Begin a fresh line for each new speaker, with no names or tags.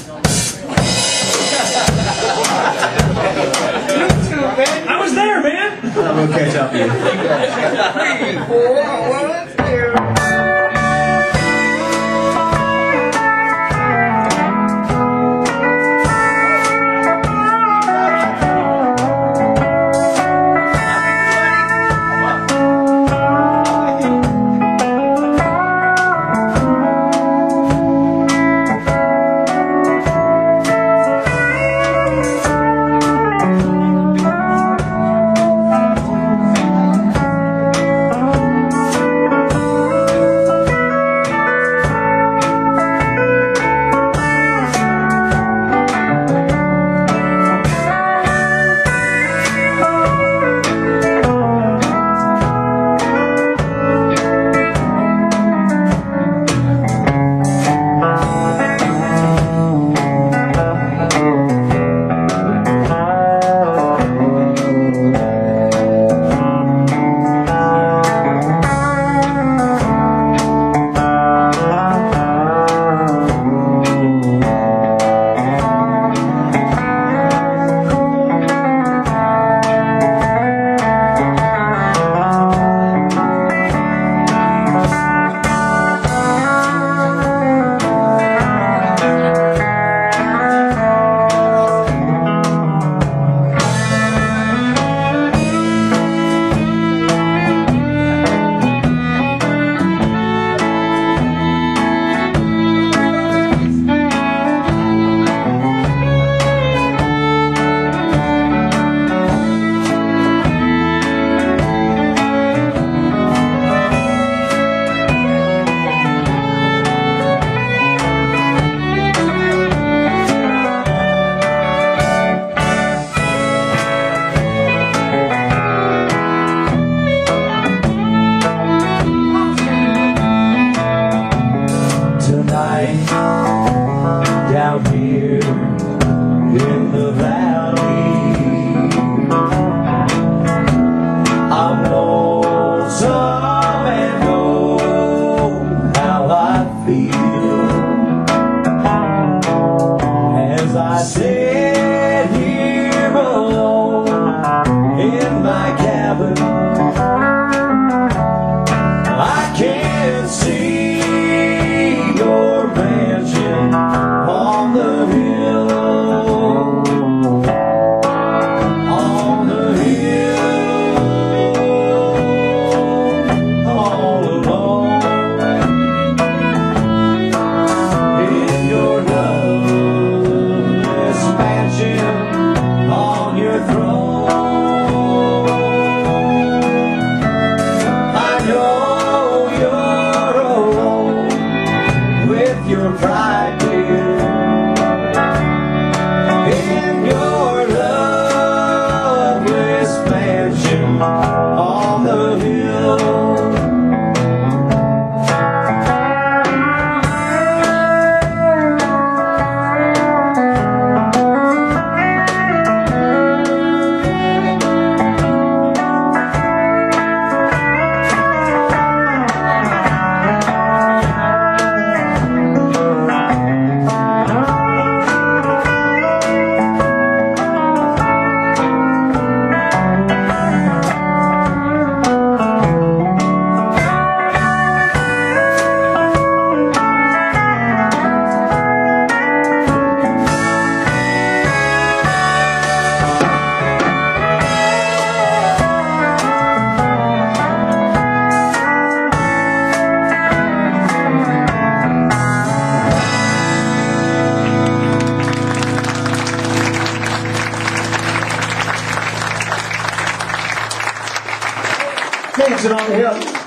I was there, man.
I'm gonna catch up with you.
3, 4, 1, 2.
Down here in the valley, I'm lonesome and know how I feel as I sit here alone in my cabin. I can't see your mansion on the hill, on the hill, all alone in your loveless mansion on your throne. I know you're alone with your pride, dear, in your loveless mansion on the hill.
Dancing on the hill.